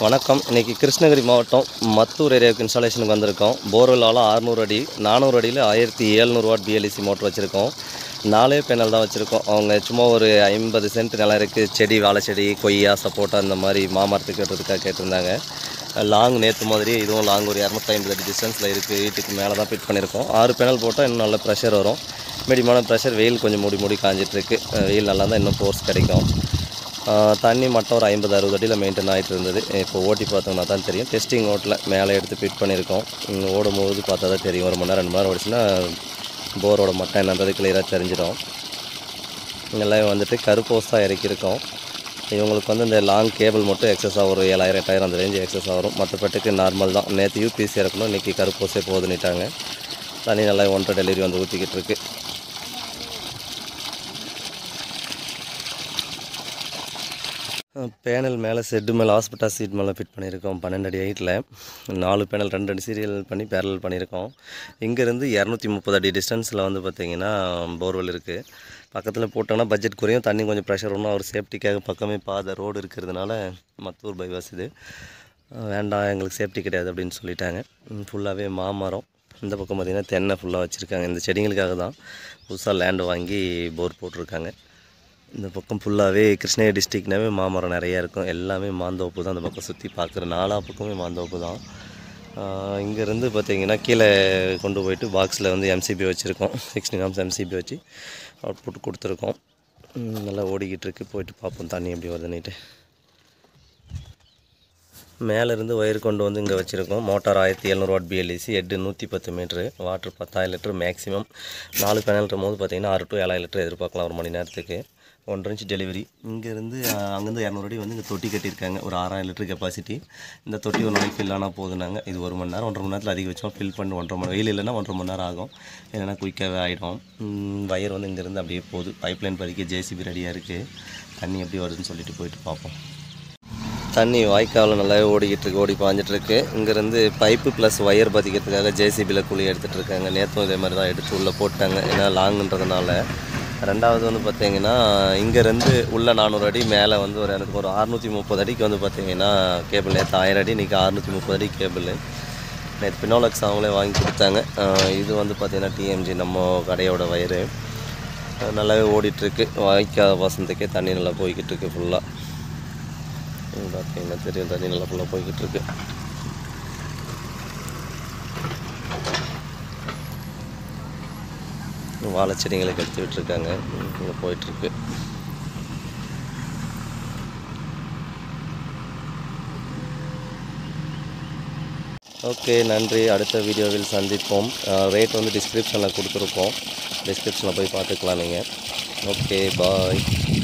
வணக்கம். இன்றைக்கி கிருஷ்ணகிரி மாவட்டம் மத்தூர் ஏரியாவுக்கு இன்ஸ்டாலேஷனுக்கு வந்திருக்கோம். போர்வெல் ஆழம் 600 அடி, 400 அடியில் 1700 வாட் பிஎல்இசி மோட்டர் வச்சுருக்கோம். 4 பேனல் தான் வச்சுருக்கோம். அவங்க சும்மா ஒரு 50 சென்ட் நிலம் இருக்குது, செடி வாழை செடி, கொய்யா, சப்போட்டா இந்த மாதிரி மாமரத்துக்கு கட்டுறதுக்காக கேட்டிருந்தாங்க. லாங் நேற்று மாதிரி இதுவும் லாங் ஒரு 250 அடி டிஸ்டன்ஸில் இருக்குது. வீட்டுக்கு மேலே தான் ஃபிட் பண்ணியிருக்கோம். 6 பேனல் போட்டால் இன்னும் நல்ல ப்ரெஷர் வரும். மீடியமான ப்ரெஷர். வெயில் கொஞ்சம் மூடி காஞ்சிட்ருக்கு. வெயில் நல்லா தான் இன்னும் ஃபோர்ஸ் கிடைக்கும். தண்ணி மட்டும் ஒரு 50-60 அடியில் மெயின்டைன் ஆகிட்டு இருந்தது. இப்போ ஓட்டி பார்த்தோம்னா தான் தெரியும். டெஸ்டிங் ஓட்டில் மேலே எடுத்து ஃபிட் பண்ணியிருக்கோம். ஓடும்போது பார்த்தா தான் தெரியும். 1 மணி நேரம் 2 மணி நேரம் ஓடிச்சுன்னா போரோட மட்டம் என்னன்றது கிளியராக தெரிஞ்சிடும். எல்லாம் வந்துட்டு கருப்போஸ் தான் இறக்கியிருக்கோம். இவங்களுக்கு வந்து இந்த லாங் கேபிள் மட்டும் எக்ஸஸாக ஒரு 7000-8000 அந்த ரேஞ்சு எக்ஸஸாக வரும். மற்றப்பட்டுக்கு நார்மல் தான். நேற்று யூபிசி இறக்கணும், இன்றைக்கி கருப்போஸே போதுன்னிட்டாங்க. தண்ணி நல்லா 1.5 டெலிவரி வந்து ஊற்றிக்கிட்டு இருக்குது. பேனல் மேலே செட்டு மேலே ஹாஸ்பிட்டா சீட் மேலே ஃபிட் பண்ணியிருக்கோம். 12 அடி ஹைட்டில் 4 பேனல் 2 அடி சீரியல் பண்ணி பேரல் பண்ணியிருக்கோம். இங்கேருந்து 230 அடி டிஸ்டன்ஸில் வந்து பார்த்திங்கன்னா போர்வெல் இருக்குது. பக்கத்தில் போட்டோன்னா பட்ஜெட் குறையும், தண்ணி கொஞ்சம் ப்ரெஷர் ஒன்றும். அவர் சேஃப்டிக்காக பக்கமே பாதை ரோடு இருக்கிறதுனால மத்தூர் பைபாஸ் இது வேண்டாம், எங்களுக்கு சேஃப்டி கிடையாது அப்படின்னு சொல்லிட்டாங்க. ஃபுல்லாகவே மாமரம். இந்த பக்கம் பார்த்திங்கன்னா தென்னை ஃபுல்லாக வச்சுருக்காங்க. இந்த செடிங்களுக்காக தான் புதுசாக லேண்டு வாங்கி போர் போட்டிருக்காங்க. இந்த பக்கம் ஃபுல்லாகவே கிருஷ்ணகிரி டிஸ்ட்ரிக்னாவே மாமரம் நிறையா இருக்கும். எல்லாமே மாந்தோப்பு தான். அந்த பக்கம் சுற்றி பார்க்குற 4 பக்கமே மாந்தோப்பு தான். இங்கேருந்து பார்த்திங்கன்னா கீழே கொண்டு போயிட்டு பாக்ஸில் வந்து எம்சிபி வச்சுருக்கோம். 16 ஆம்ஸ் எம்சிபி வச்சு அவுட்புட் கொடுத்துருக்கோம். நல்லா ஓடிக்கிட்டு இருக்குது. போயிட்டு பார்ப்போம் தண்ணி எப்படி வருதுன்னுட்டு. மேலேருந்து ஒயர் கொண்டு வந்து இங்கே வச்சுருக்கோம். Motor 1700 watt PLC, head 110 metre, water 10,000 litre maximum. 4 பேனல்ன்ற போது பார்த்திங்கன்னா 6 to 7,000 லிட்டர் எதிர்பார்க்கலாம் ஒரு மணி நேரத்துக்கு. 1.5 இன்ச் டெலிவரி. இங்கேருந்து அங்கேருந்து 200 அடி வந்து இங்கே தொட்டி கட்டியிருக்காங்க. ஒரு 6000 லிட்டர் கெப்பாசிட்டி. இந்த தொட்டி ஒரு நாளைக்கு ஃபில் ஆனால் போதுனாங்க. இது 1 மணி நேரம் 1.5 மணி நேரத்தில் அதிகபட்சமாக ஃபில் பண்ணி 1.5 மணி வெயில் இல்லைன்னா 1.5 மணி நேரம் ஆகும். இல்லைன்னா குயிக்காகவே ஆகிடும். வயர் வந்து இங்கேருந்து அப்படியே போகுது. பைப்லைன் பதிக்க ஜேசிபி ரெடியாக இருக்குது. தண்ணி எப்படி வருதுன்னு சொல்லிட்டு போயிட்டு பார்ப்போம். தண்ணி வாய்க்காலில் நல்லாவே ஓடிக்கிட்டு இருக்கு, ஓடி பாஞ்சிட்ருக்கு. இங்கேருந்து பைப்பு ப்ளஸ் ஒயர் பதிக்கிறதுக்காக ஜேசிபியில் குழி எடுத்துகிட்டு இருக்காங்க. நேற்றும் இதே மாதிரி தான் எடுத்து உள்ளே போட்டாங்க, ஏன்னா லாங்குன்றதுனால. ரெண்டாவது வந்து பார்த்திங்கன்னா இங்கேருந்து உள்ள 400 அடி, மேலே வந்து எனக்கு ஒரு 630 அடிக்கு வந்து பார்த்திங்கன்னா கேபிள். நேற்று 1000 அடி, இன்றைக்கி 630 அடி கேபிள். நேற்று பினோலக்ஸ் அவங்களே வாங்கி கொடுத்தாங்க. இது வந்து பார்த்திங்கன்னா டிஎம்ஜி நம்ம கடையோட வயரு. நல்லாவே ஓடிட்டுருக்கு. வாய்க்கால் வசந்தக்கே தண்ணி நல்லா போய்கிட்டு இருக்குது ஃபுல்லாக. பார்த்திங்கன்னா தெரியும், தண்ணி நல்லா ஃபுல்லாக போய்கிட்டு இருக்கு. வாழை செடிங்களுக்கு எடுத்து விட்டுருக்காங்க. இங்கே போயிட்டுருக்கு. ஓகே, நன்றி. அடுத்த வீடியோவில் சந்திப்போம். ரேட் வந்து டிஸ்கிரிப்ஷனில் கொடுத்துருக்கோம். டிஸ்கிரிப்ஷனில் போய் பார்த்துக்கலாம் நீங்கள். ஓகே, பாய்.